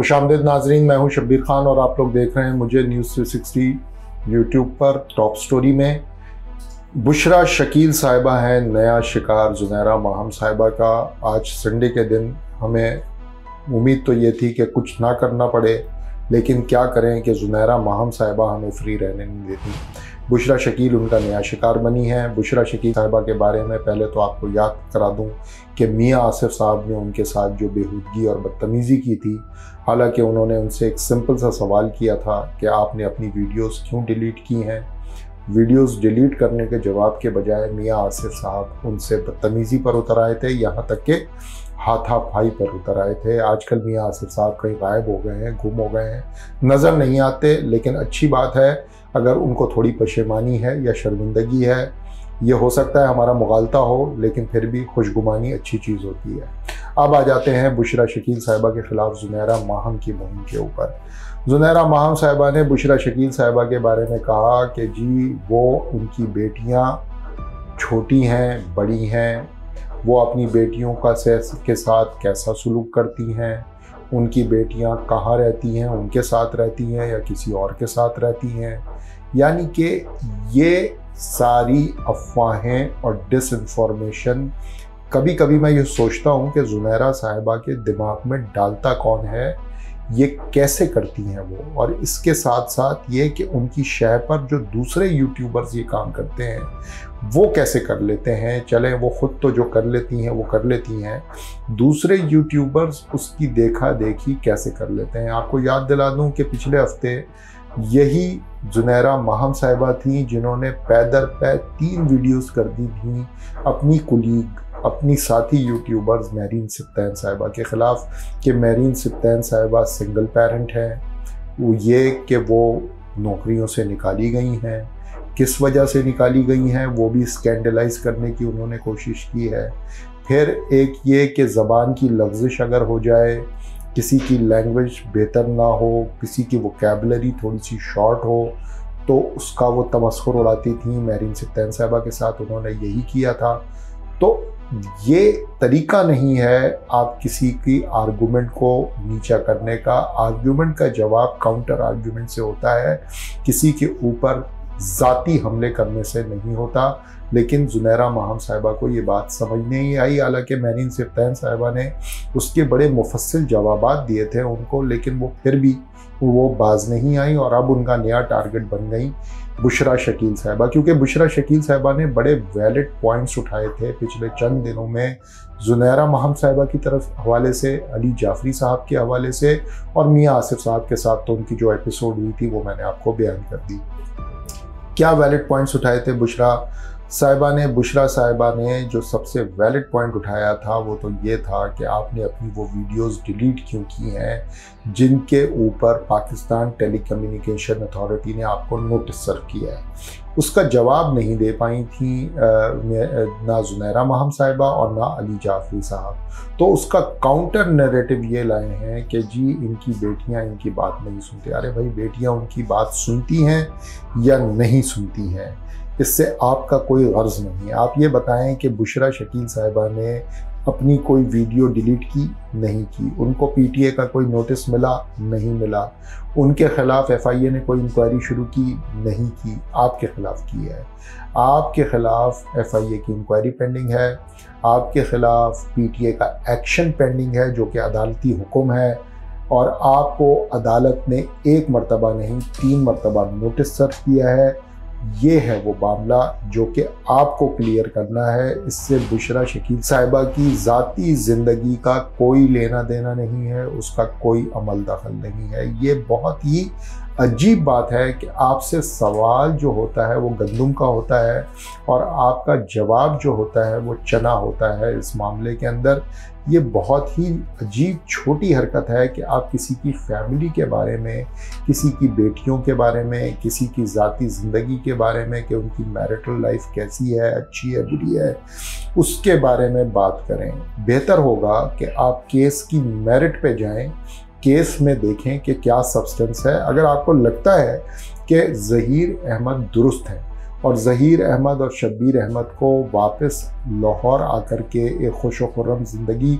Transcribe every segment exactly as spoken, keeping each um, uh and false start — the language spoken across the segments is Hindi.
खुशामदीद नाजरीन, मैं हूं शब्बीर खान और आप लोग देख रहे हैं मुझे न्यूज़ थ्री सिक्सटी यूट्यूब पर। टॉप स्टोरी में बुशरा शकील साहिबा हैं नया शिकार ज़ुनैरा माहम साहिबा का। आज संडे के दिन हमें उम्मीद तो ये थी कि कुछ ना करना पड़े, लेकिन क्या करें कि ज़ुनैरा माहम साहिबा हमें फ्री रहने नहीं देती। बुशरा शकील उनका नया शिकार बनी है। बुशरा शकील साहिबा के बारे में पहले तो आपको याद करा दूं कि मियां आसिफ साहब ने उनके साथ जो बेहूदगी और बदतमीज़ी की थी, हालांकि उन्होंने उनसे एक सिंपल सा सवाल किया था कि आपने अपनी वीडियोस क्यों डिलीट की हैं। वीडियोस डिलीट करने के जवाब के बजाय मियां आसिफ साहब उनसे बदतमीज़ी पर उतर आए थे, यहाँ तक कि हाथापाई पर उतर आए थे। आजकल मियां आसिफ साहब कहीं गायब हो गए हैं, गुम हो गए हैं, नज़र नहीं आते। लेकिन अच्छी बात है, अगर उनको थोड़ी पशेमानी है या शर्मिंदगी है, ये हो सकता है हमारा मुगालता हो, लेकिन फिर भी खुशगुमानी अच्छी चीज़ होती है। अब आ जाते हैं बुशरा शकील साहिबा के ख़िलाफ़ ज़ुनैरा माहम की मुहिम के ऊपर। ज़ुनैरा माहम साहिबा ने बुशरा शकील साहिबा के बारे में कहा कि जी वो उनकी बेटियां छोटी हैं, बड़ी हैं, वो अपनी बेटियों का के साथ कैसा सलूक करती हैं, उनकी बेटियां कहाँ रहती हैं, उनके साथ रहती हैं या किसी और के साथ रहती हैं। यानी कि ये सारी अफवाहें और डिसइंफॉर्मेशन, कभी कभी मैं ये सोचता हूँ कि ज़ुनैरा साहिबा के दिमाग में डालता कौन है, ये कैसे करती हैं वो। और इसके साथ साथ ये कि उनकी शह पर जो दूसरे यूट्यूबर्स ये काम करते हैं वो कैसे कर लेते हैं। चलें, वो ख़ुद तो जो कर लेती हैं वो कर लेती हैं, दूसरे यूट्यूबर्स उसकी देखा देखी कैसे कर लेते हैं। आपको याद दिला दूं कि पिछले हफ्ते यही ज़ुनैरा माहम साहिबा थी जिन्होंने पैदर पै तीन वीडियोस कर दी थी अपनी कुलीग, अपनी साथी यूट्यूबर्स मेरीन सिब्तैन साहिबा के ख़िलाफ़ कि मेरीन सिब्तैन साहिबा सिंगल पेरेंट हैं, वो ये कि वो नौकरियों से निकाली गई हैं, किस वजह से निकाली गई हैं वो भी स्कैंडलाइज करने की उन्होंने कोशिश की है। फिर एक ये कि ज़बान की लफ्ज़िश अगर हो जाए, किसी की लैंग्वेज बेहतर ना हो, किसी की वोकैबुलरी थोड़ी सी शॉर्ट हो, तो उसका वो तमस्खुर उड़ाती थी। मेरीन सिब्तैन साहिबा के साथ उन्होंने यही किया था। तो ये तरीका नहीं है आप किसी की आर्गूमेंट को नीचा करने का। आर्गूमेंट का जवाब काउंटर आर्गूमेंट से होता है, किसी के ऊपर ज़ाती हमले करने से नहीं होता। लेकिन ज़ुनैरा माहम साहिबा को ये बात समझ नहीं आई। हालांकि मेरीन सिब्तैन साहिबा ने उसके बड़े मुफस्सिल जवाबात दिए थे उनको, लेकिन वो फिर भी वो बाज नहीं आई और अब उनका नया टारगेट बन गई बुशरा शकील साहिबा। क्योंकि बुशरा शकील साहिबा ने बड़े वैलिड पॉइंट्स उठाए थे पिछले चंद दिनों में ज़ुनैरा माहम साहिबा की तरफ हवाले से, अली जाफरी साहब के हवाले से, और मियां आसिफ साहब के साथ तो उनकी जो एपिसोड हुई थी वो मैंने आपको बयान कर दी। क्या वैलिड पॉइंट्स उठाए थे बुशरा साहिबा ने? बुशरा साहिबा ने जो सबसे वैलिड पॉइंट उठाया था वो तो ये था कि आपने अपनी वो वीडियोस डिलीट क्यों की हैं जिनके ऊपर पाकिस्तान टेलीकम्युनिकेशन अथॉरिटी ने आपको नोटिस सर्व किया है। उसका जवाब नहीं दे पाई थी ना ज़ुनैरा माहम साहिबा और ना अली जाफरी साहब। तो उसका काउंटर नैरेटिव ये लाए हैं कि जी इनकी बेटियां इनकी बात नहीं सुनती। अरे भाई, बेटियां उनकी बात सुनती हैं या नहीं सुनती हैं, इससे आपका कोई गर्ज नहीं है। आप ये बताएं कि बुशरा शकील साहिबा ने अपनी कोई वीडियो डिलीट की? नहीं की। उनको पीटीए का कोई नोटिस मिला? नहीं मिला। उनके खिलाफ़ एफआईए ने कोई इंक्वायरी शुरू की? नहीं की। आपके खिलाफ़ की है। आपके खिलाफ़ एफआईए की इंक्वायरी पेंडिंग है, आपके खिलाफ़ पीटीए का एक्शन पेंडिंग है जो कि अदालती हुक्म है, और आपको अदालत ने एक मरतबा नहीं तीन मरतबा नोटिस सर्व किया है। ये है वो मामला जो कि आपको क्लियर करना है। इससे बुशरा शकील साहिबा की ज़ाती ज़िंदगी का कोई लेना देना नहीं है, उसका कोई अमल दखल नहीं है। ये बहुत ही अजीब बात है कि आपसे सवाल जो होता है वो गंदम का होता है और आपका जवाब जो होता है वो चना होता है इस मामले के अंदर। ये बहुत ही अजीब छोटी हरकत है कि आप किसी की फैमिली के बारे में, किसी की बेटियों के बारे में, किसी की ज़ाती ज़िंदगी के बारे में कि उनकी मैरिटल लाइफ कैसी है, अच्छी है, बुरी है, उसके बारे में बात करें। बेहतर होगा कि आप केस की मेरिट पे जाएं, केस में देखें कि क्या सब्सटेंस है। अगर आपको लगता है कि ज़हीर अहमद दुरुस्त है और ज़हीर अहमद और शब्बीर अहमद को वापस लाहौर आकर के एक खुश व खुर्रम ज़िंदगी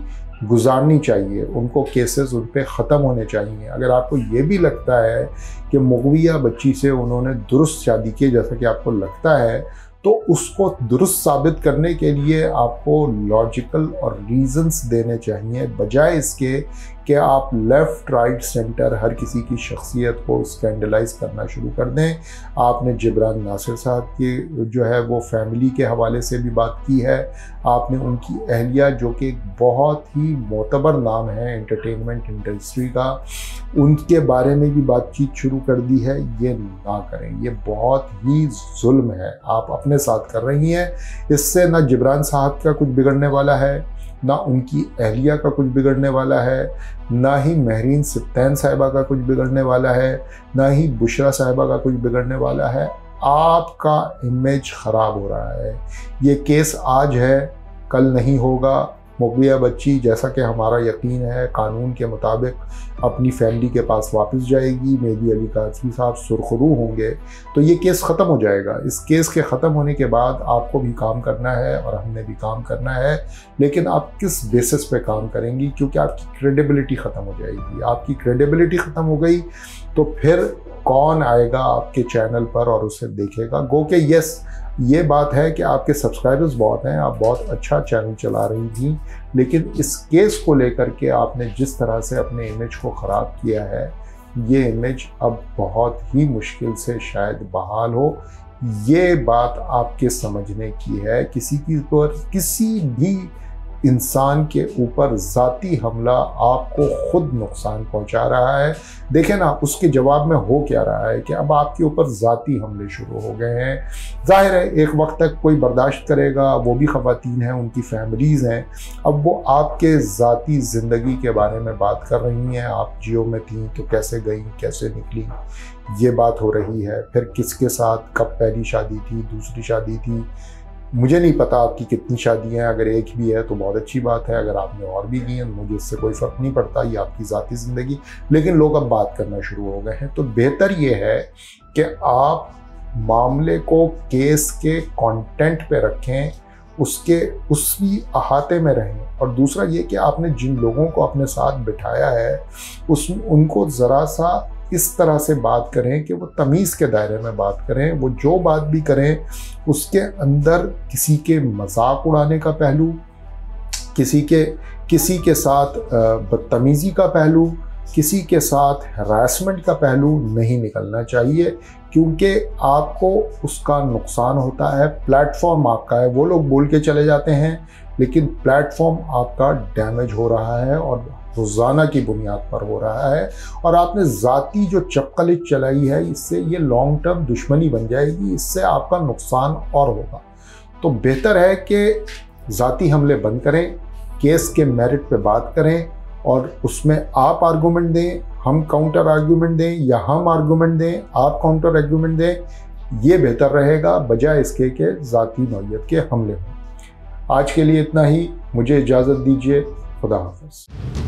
गुजारनी चाहिए, उनको केसेस उन पे ख़त्म होने चाहिए। अगर आपको ये भी लगता है कि मुग़विया बच्ची से उन्होंने दुरुस्त शादी की जैसा कि आपको लगता है, तो उसको दुरुस्त साबित करने के लिए आपको लॉजिकल और रीज़न्स देने चाहिए, बजाय इसके कि आप लेफ़्ट राइट सेंटर हर किसी की शख्सियत को स्कैंडलाइज करना शुरू कर दें। आपने जिब्रान नासिर साहब की जो है वो फैमिली के हवाले से भी बात की है, आपने उनकी अहलिया जो कि एक बहुत ही मोतबर नाम है एंटरटेनमेंट इंडस्ट्री का, उनके बारे में भी बातचीत शुरू कर दी है। ये ना करें, ये बहुत ही जुल्म है आप अपने साथ कर रही हैं। इससे ना जिब्रान साहब का कुछ बिगड़ने वाला है, ना उनकी अहलिया का कुछ बिगड़ने वाला है, ना ही महरीन सिब्तैन साहिबा का कुछ बिगड़ने वाला है, ना ही बुशरा साहिबा का कुछ बिगड़ने वाला है। आपका इमेज ख़राब हो रहा है। ये केस आज है, कल नहीं होगा। मुग़विया बच्ची, जैसा कि हमारा यकीन है, कानून के मुताबिक अपनी फैमिली के पास वापस जाएगी। मेहदी अली कासमी साहब सुरखरू होंगे तो ये केस ख़त्म हो जाएगा। इस केस के ख़त्म होने के बाद आपको भी काम करना है और हमने भी काम करना है, लेकिन आप किस बेसिस पे काम करेंगी? क्योंकि आपकी क्रेडिबिलिटी ख़त्म हो जाएगी। आपकी क्रेडिबिलिटी ख़त्म हो गई तो फिर कौन आएगा आपके चैनल पर और उसे देखेगा? गो के यस, ये बात है कि आपके सब्सक्राइबर्स बहुत हैं, आप बहुत अच्छा चैनल चला रही थी, लेकिन इस केस को लेकर के आपने जिस तरह से अपने इमेज को ख़राब किया है, ये इमेज अब बहुत ही मुश्किल से शायद बहाल हो। ये बात आपके समझने की है। किसी की पर किसी भी इंसान के ऊपर ज़ाती हमला आपको खुद नुकसान पहुंचा रहा है। देखें ना, उसके जवाब में हो क्या रहा है कि अब आपके ऊपर ज़ाती हमले शुरू हो गए हैं। जाहिर है एक वक्त तक कोई बर्दाश्त करेगा, वो भी ख़वातीन हैं, उनकी फैमिलीज़ हैं। अब वो आपके ज़ाती ज़िंदगी के बारे में बात कर रही हैं। आप जियो में थी तो कैसे गई, कैसे निकली, ये बात हो रही है। फिर किसके साथ कब पहली शादी थी, दूसरी शादी थी, मुझे नहीं पता आपकी कितनी शादियां हैं। अगर एक भी है तो बहुत अच्छी बात है, अगर आपने और भी की हैं मुझे इससे कोई फ़र्क नहीं पड़ता, ये आपकी ज़ाती ज़िंदगी। लेकिन लोग अब बात करना शुरू हो गए हैं, तो बेहतर ये है कि आप मामले को केस के कंटेंट पे रखें, उसके उसी अहाते में रहें। और दूसरा ये कि आपने जिन लोगों को अपने साथ बिठाया है उस उनको ज़रा सा इस तरह से बात करें कि वो तमीज़ के दायरे में बात करें। वो जो बात भी करें उसके अंदर किसी के मजाक उड़ाने का पहलू, किसी के किसी के साथ बदतमीज़ी का पहलू, किसी के साथ हरासमेंट का पहलू नहीं निकलना चाहिए, क्योंकि आपको उसका नुकसान होता है। प्लेटफॉर्म आपका है, वो लोग बोल के चले जाते हैं, लेकिन प्लेटफॉर्म आपका डैमेज हो रहा है और रोज़ाना की बुनियाद पर हो रहा है। और आपने ज़ाती जो चपकलिच चलाई है, इससे ये लॉन्ग टर्म दुश्मनी बन जाएगी, इससे आपका नुकसान और होगा। तो बेहतर है कि ज़ाती हमले बंद करें, केस के मेरिट पे बात करें और उसमें आप आर्गूमेंट दें, हम काउंटर आर्गूमेंट दें, या हम आर्गूमेंट दें, आप काउंटर आर्गूमेंट दें। ये बेहतर रहेगा बजाय इसके कि ज़ाती नौयत के हमले हों। आज के लिए इतना ही, मुझे इजाज़त दीजिए। खुदा हाफ़िज़।